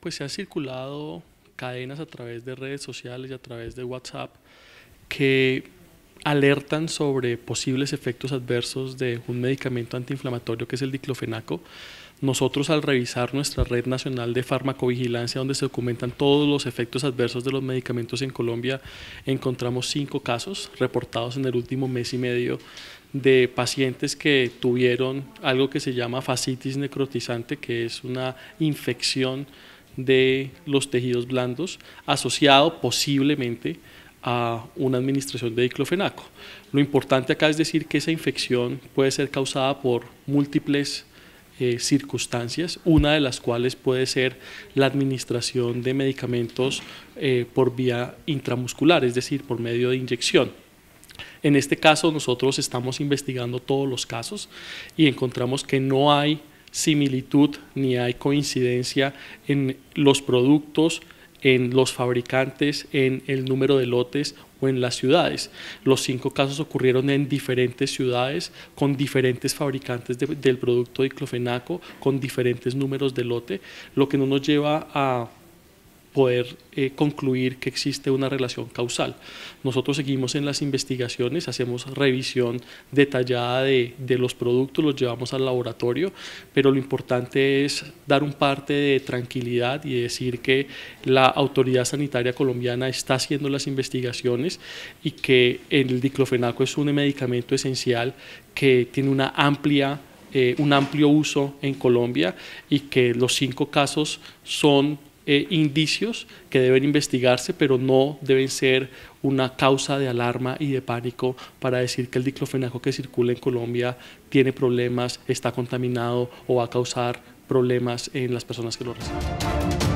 pues se han circulado cadenas a través de redes sociales y a través de WhatsApp que alertan sobre posibles efectos adversos de un medicamento antiinflamatorio que es el diclofenaco. Nosotros, al revisar nuestra red nacional de farmacovigilancia, donde se documentan todos los efectos adversos de los medicamentos en Colombia, encontramos 5 casos reportados en el último mes y medio de pacientes que tuvieron algo que se llama fascitis necrotizante, que es una infección de los tejidos blandos asociado posiblemente a una administración de diclofenaco. Lo importante acá es decir que esa infección puede ser causada por múltiples circunstancias, una de las cuales puede ser la administración de medicamentos por vía intramuscular, es decir, por medio de inyección. En este caso nosotros estamos investigando todos los casos y encontramos que no hay similitud ni hay coincidencia en los productos, en los fabricantes, en el número de lotes o en las ciudades. Los 5 casos ocurrieron en diferentes ciudades, con diferentes fabricantes del producto diclofenaco, con diferentes números de lote, lo que no nos lleva a poder concluir que existe una relación causal. Nosotros seguimos en las investigaciones, hacemos revisión detallada de los productos, los llevamos al laboratorio, pero lo importante es dar un parte de tranquilidad y decir que la autoridad sanitaria colombiana está haciendo las investigaciones y que el diclofenaco es un medicamento esencial que tiene un amplio uso en Colombia y que los 5 casos son indicios que deben investigarse, pero no deben ser una causa de alarma y de pánico para decir que el diclofenaco que circula en Colombia tiene problemas, está contaminado o va a causar problemas en las personas que lo reciben.